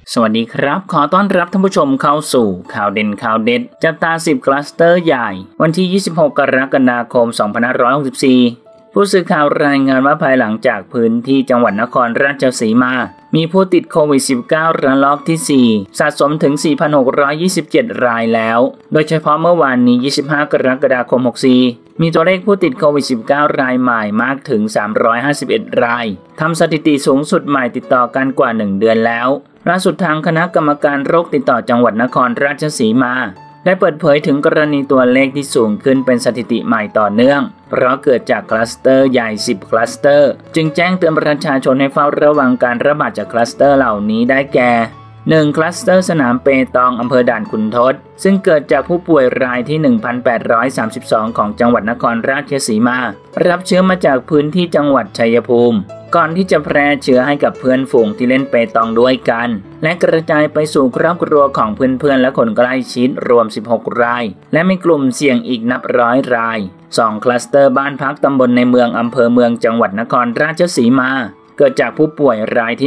สวัสดีครับขอต้อนรับท่านผู้ชมเข้าสู่ข่าวเด่นข่าวเด็ดจับตา10คลัสเตอร์ใหญ่วันที่26กรกฎาคม2564ผู้สื่อข่าวรายงานว่าภายหลังจากพื้นที่จังหวัดนครราชสีมามีผู้ติดโควิด -19 ระลอกที่4สะสมถึง 4,627 รายแล้วโดยเฉพาะเมื่อวานนี้25กรกฎาคม64มีตัวเลขผู้ติดโควิด -19 รายใหม่มากถึง351รายทำสถิติสูงสุดใหม่ติดต่อกันกว่า1เดือนแล้วล่าสุดทางคณะกรรมการโรคติดต่อจังหวัดนครราชสีมาได้เปิดเผยถึงกรณีตัวเลขที่สูงขึ้นเป็นสถิติใหม่ต่อเนื่องเพราะเกิดจากคลัสเตอร์ใหญ่10คลัสเตอร์จึงแจ้งเตือนประชาชนให้เฝ้าระวังการระบาดจากคลัสเตอร์เหล่านี้ได้แก่1คลัสเตอร์สนามเปตองอำเภอด่านขุนทดซึ่งเกิดจากผู้ป่วยรายที่ 1,832 ของจังหวัดนครราชสีมารับเชื้อมาจากพื้นที่จังหวัดชัยภูมิก่อนที่จะแพร่เชื้อให้กับเพื่อนฝูงที่เล่นเปตองด้วยกันและกระจายไปสู่ครอบครัวของเพื่อนๆและคนใกล้ชิดรวม16รายและมีกลุ่มเสี่ยงอีกนับร้อยราย2คลัสเตอร์บ้านพักตำบลในเมืองอำเภอเมืองจังหวัดนครราชสีมาเกิดจากผู้ป่วยรายที่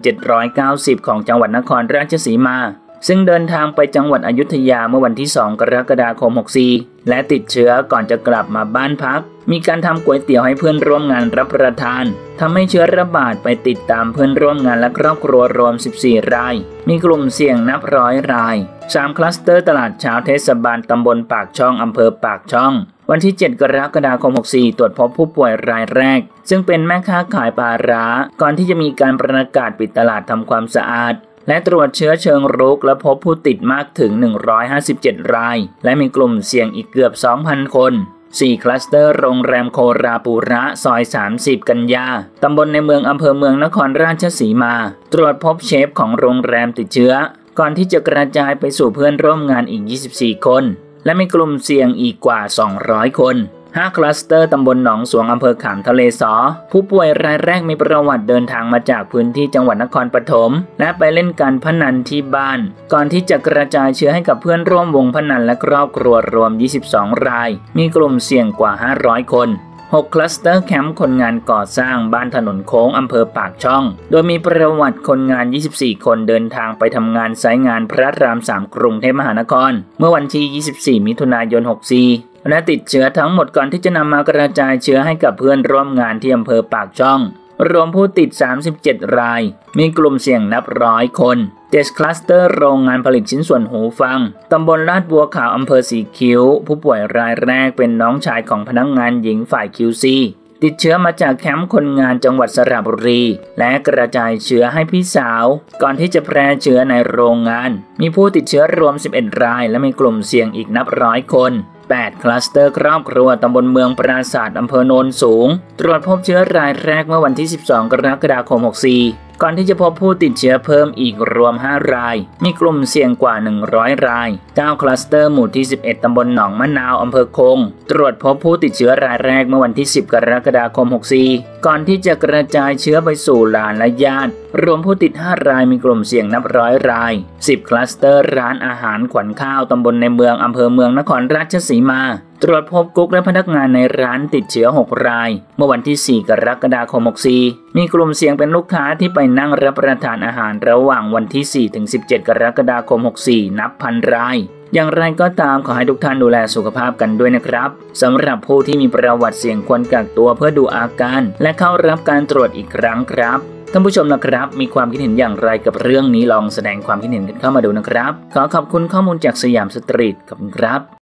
1,790 ของจังหวัดนครราชสีมาซึ่งเดินทางไปจังหวัดอยุธยาเมื่อวันที่2กรกฎาคม64และติดเชื้อก่อนจะกลับมาบ้านพักมีการทำก๋วยเตี๋ยวให้เพื่อนร่วมงานรับประทานทำให้เชื้อระบาดไปติดตามเพื่อนร่วมงานและครอบครัวรวม14รายมีกลุ่มเสี่ยงนับร้อยราย3คลัสเตอร์ตลาดเช้าเทศบาลตำบลปากช่องอำเภอปากช่องวันที่7กรกฎาคม64ตรวจพบผู้ป่วยรายแรกซึ่งเป็นแม่ค้าขายปลาร้าก่อนที่จะมีการประกาศปิดตลาดทำความสะอาดและตรวจเชื้อเชิงรุกและพบผู้ติดมากถึง157รายและมีกลุ่มเสี่ยงอีกเกือบ 2,000 คน4คลัสเตอร์โรงแรมโคราปูระซอย30กันยาตำบลในเมืองอำเภอเมืองนครราชสีมาตรวจพบเชฟของโรงแรมติดเชื้อก่อนที่จะกระจายไปสู่เพื่อนร่วมงานอีก24คนและมีกลุ่มเสี่ยงอีกกว่า200คน5คลัสเตอร์ตำบลหนองสวงอำเภอขามทะเลสอผู้ป่วยรายแรกมีประวัติเดินทางมาจากพื้นที่จังหวัดนครปฐมและไปเล่นการพนันที่บ้านก่อนที่จะกระจายเชื้อให้กับเพื่อนร่วมวงพนันและครอบครัวรวม22รายมีกลุ่มเสี่ยงกว่า500คน6คลัสเตอร์แคมป์คนงานก่อสร้างบ้านถนนโค้งอำเภอปากช่องโดยมีประวัติคนงาน24คนเดินทางไปทำงานไซต์งานพระราม3กรุงเทพมหานครเมื่อวันที่24มิถุนายน64และติดเชื้อทั้งหมดก่อนที่จะนำมากระจายเชื้อให้กับเพื่อนร่วมงานที่อำเภอปากช่องรวมผู้ติด37รายมีกลุ่มเสี่ยงนับร้อยคน7คลัสเตอร์โรงงานผลิตชิ้นส่วนหูฟังตำบลลาดบัวขาวอำเภอสีคิ้วผู้ป่วยรายแรกเป็นน้องชายของพนักงานหญิงฝ่าย QC ติดเชื้อมาจากแคมป์คนงานจังหวัดสระบุรีและกระจายเชื้อให้พี่สาวก่อนที่จะแพร่เชื้อในโรงงานมีผู้ติดเชื้อรวม11รายและมีกลุ่มเสี่ยงอีกนับร้อยคน8คลัสเตอร์ครอบครัวตำบลเมืองปราสาทอำเภอโนนสูงตรวจพบเชื้อรายแรกเมื่อวันที่12กรกฎาคม64ก่อนที่จะพบผู้ติดเชื้อเพิ่มอีกรวม5รายมีกลุ่มเสี่ยงกว่า100ราย9คลัสเตอร์หมู่ที่11ตำบลหนองมะนาวอำเภอคงตรวจพบผู้ติดเชื้อรายแรกเมื่อวันที่10กรกฎาคม64ก่อนที่จะกระจายเชื้อไปสู่หลานและญาติรวมผู้ติด5รายมีกลุ่มเสี่ยงนับร้อยราย10คลัสเตอร์ร้านอาหารขวัญข้าวตำบลในเมืองอำเภอเมืองนครราชสีมาตรวจพบกุ๊กและพนักงานในร้านติดเชื้อ6รายเมื่อวันที่4กรกฎาคม64มีกลุ่มเสี่ยงเป็นลูกค้าที่ไปนั่งรับประทานอาหารระหว่างวันที่4ถึง17กรกฎาคม64นับพันรายอย่างไรก็ตามขอให้ทุกท่านดูแลสุขภาพกันด้วยนะครับสำหรับผู้ที่มีประวัติเสี่ยงควรกักตัวเพื่อดูอาการและเข้ารับการตรวจอีกครั้งครับท่านผู้ชมนะครับมีความคิดเห็นอย่างไรกับเรื่องนี้ลองแสดงความคิดเห็นกันเข้ามาดูนะครับขอขอบคุณข้อมูลจากสยามสตรีทขอบคุณครับ